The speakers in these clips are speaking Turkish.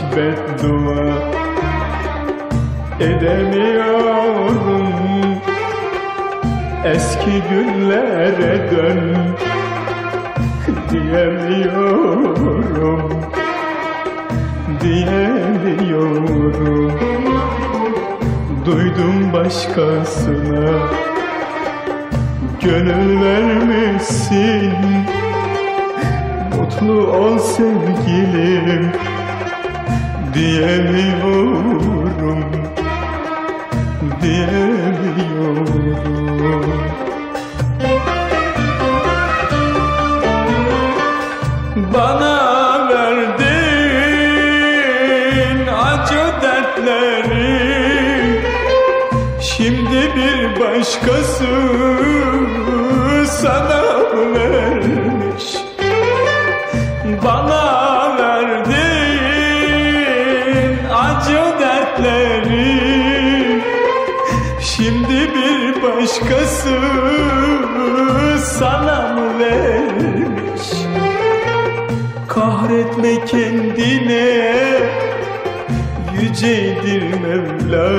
beddua edemiyorum. Eski günlere dön diyemiyorum, diyemiyorum. Duydum başkasına gönül vermişsin, mutlu ol sevgilim diyemiyorum, diyemiyorum. Bana verdin acı dertleri, şimdi bir başkası sana vermiş. Bana verdin acı dertleri, şimdi bir başkası sana mı vermiş? Kahretme kendine, yücedir Mevla.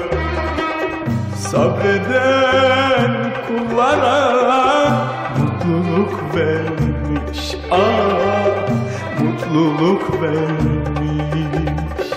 Sabreden kullara mutluluk vermiş, ah, mutluluk vermiş.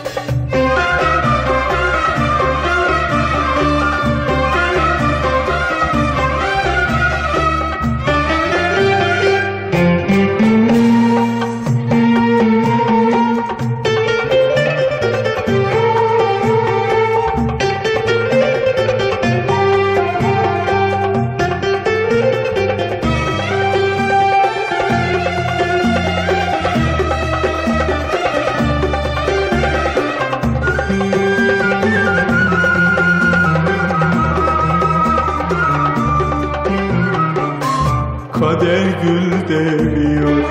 Kader gül demiyor,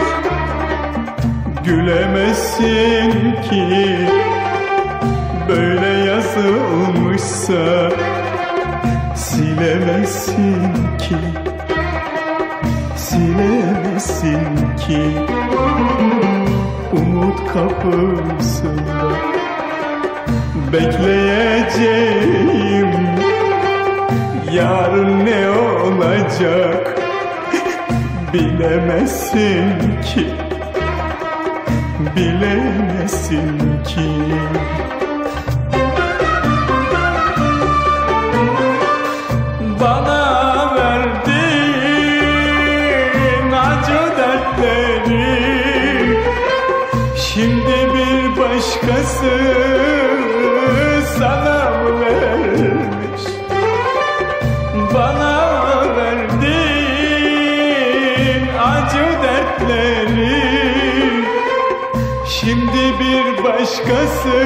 gülemezsin ki. Böyle yazılmışsa silemezsin ki, silemezsin ki. Umut kapısında bekleyeceğim, yarın ne olacak bilemezsin ki, bilemezsin ki. Bana verdin acı dertleri, şimdi bir başkası sana mı vermiş? Bana acı dertleri, şimdi bir başkası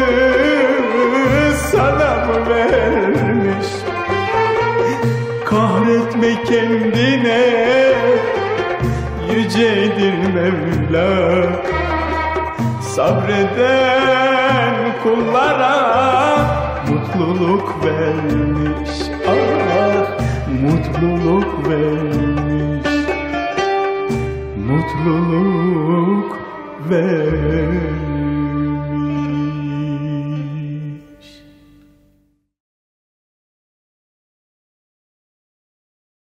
sana mı vermiş? Kahretme kendine, yücedir Mevla. Sabreden kullara mutluluk vermiş, ah, mutluluk vermiş, mutluluk ver.